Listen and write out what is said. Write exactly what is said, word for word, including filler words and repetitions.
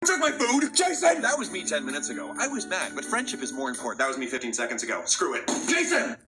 Took my food! Jason! That was me ten minutes ago. I was mad, but friendship is more important. That was me fifteen seconds ago. Screw it. Jason!